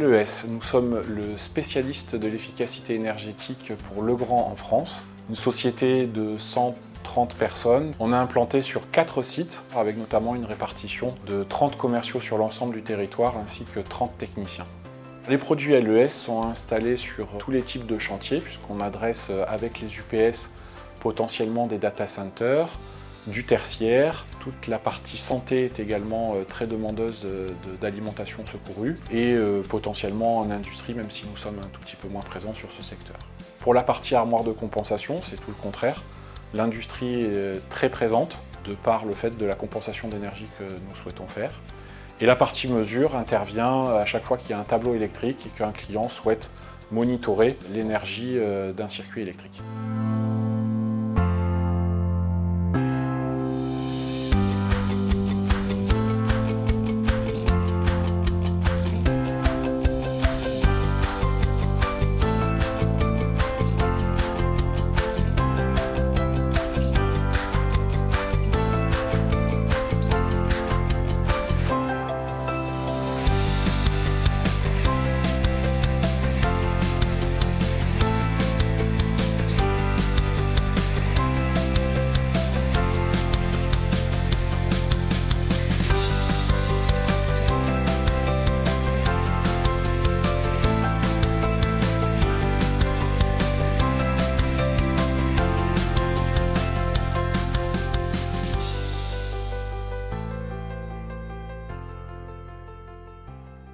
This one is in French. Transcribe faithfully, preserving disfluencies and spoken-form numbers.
L E S, nous sommes le spécialiste de l'efficacité énergétique pour Legrand en France, une société de cent trente personnes. On a implanté sur quatre sites, avec notamment une répartition de trente commerciaux sur l'ensemble du territoire, ainsi que trente techniciens. Les produits L E S sont installés sur tous les types de chantiers, puisqu'on adresse avec les U P S potentiellement des data centers, du tertiaire. Toute la partie santé est également très demandeuse d'alimentation secourue et euh, potentiellement en industrie, même si nous sommes un tout petit peu moins présents sur ce secteur. Pour la partie armoire de compensation, c'est tout le contraire. L'industrie est très présente de par le fait de la compensation d'énergie que nous souhaitons faire. Et la partie mesure intervient à chaque fois qu'il y a un tableau électrique et qu'un client souhaite monitorer l'énergie d'un circuit électrique.